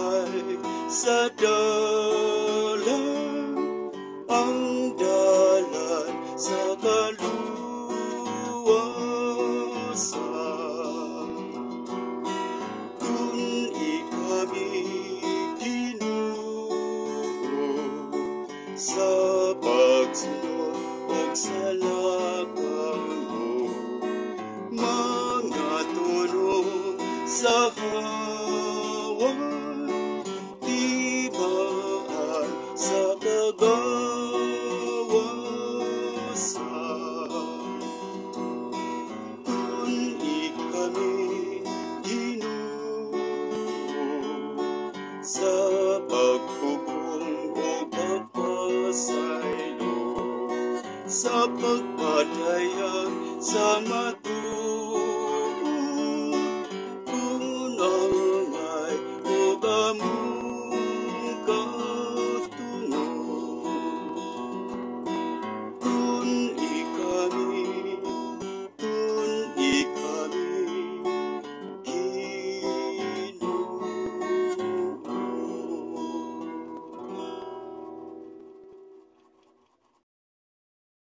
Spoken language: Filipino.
ay sa dalan, ang dalan sa kaluwasan. Kung ikami Ginoo sa pagsunod ug sa lakang mo, mga tunog sa hawan, tibaan sa kagawasan. Kung ikami Ginoo sa